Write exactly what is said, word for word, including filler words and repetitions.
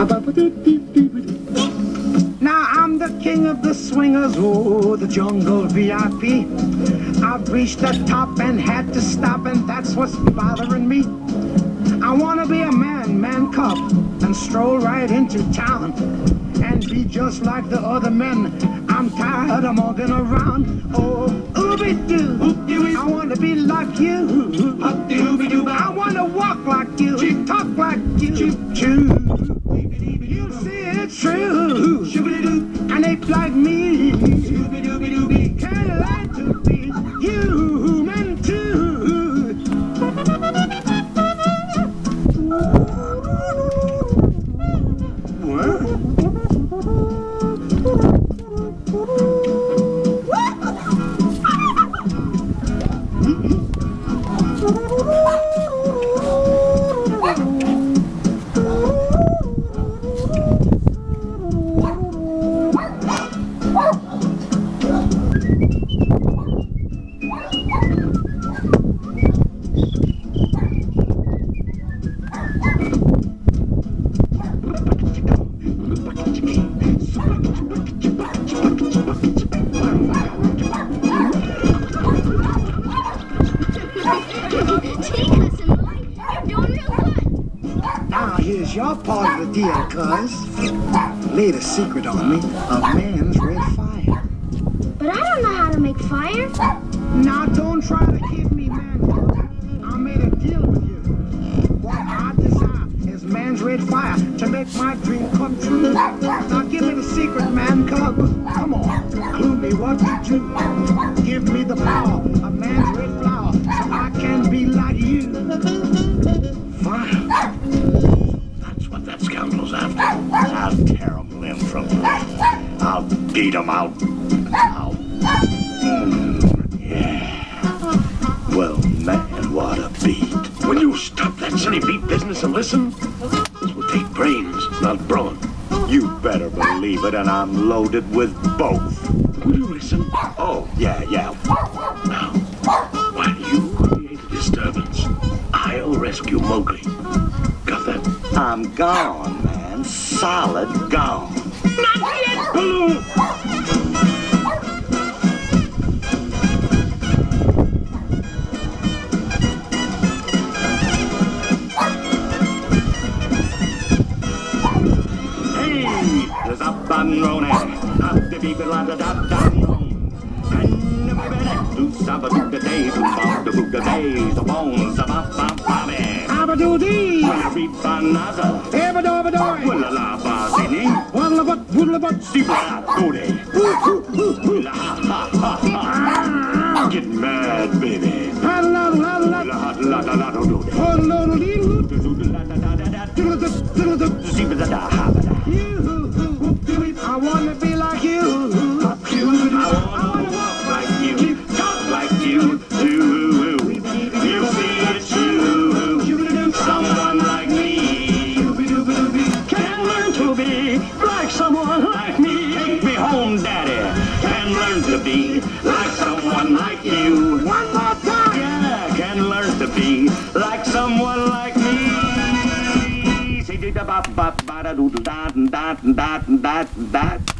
Now I'm the king of the swingers, oh, the jungle V I P. I've reached the top and had to stop, and that's what's bothering me. I wanna be a man, man cub, and stroll right into town and be just like the other men. I'm tired of walking around. Oh, ooby-doo, I wanna be like you. I wanna walk like you, talk like you. You see it's true, and ape like me can't learn to be human too. Now here's your part of the deal, cuz. Laid a secret on me, a man's red fire. But I don't know how to make fire. Now don't try to keep me, man. I made a deal with you. What I desire is man's red fire to make my dream come true. Now give me the secret, man cub. Come on, clue me what to do. Give me the power of man's red flower so I can be like you. Fire. That's what that scoundrel's after. I'll tear him limb from limb. I'll beat him out. I'll... Mm, yeah. Well, man, what a beat. Will you stop that silly beat business and listen? This will take brains, not brawn. You better believe it, and I'm loaded with both. Will you listen? Oh, yeah, yeah. Now, while you create a disturbance, I'll rescue Mowgli. Got that? I'm gone, man. Solid gone. Not yet, Baloo! Hey, there's up and running. Up the beat, la da da da. And everybody, do samba do the day, do samba do the day, the bones of up and bobbing. Abadoo-dee! Everybanaza. Ebadoo-badoo! Willa la bazini. Waddle-a-but, woodle-a-but. Sibra-doo-dee. La ha ha ha. Get mad, baby. Paddle-a-doo-la-doo-la. La-ha-la-la-la-doo-dee. Paddle-a-doo-dee-doo. Sibra-da-ha-ba-da. You, I wanna be like you. I wanna walk like you, talk like you, do. You see it's true. Someone like me can learn to be like someone like me. Take me home, Daddy. Can learn to be like someone like you. One more time. Yeah, can learn to be like someone like me. See da ba ba ba da doo da da da da da da.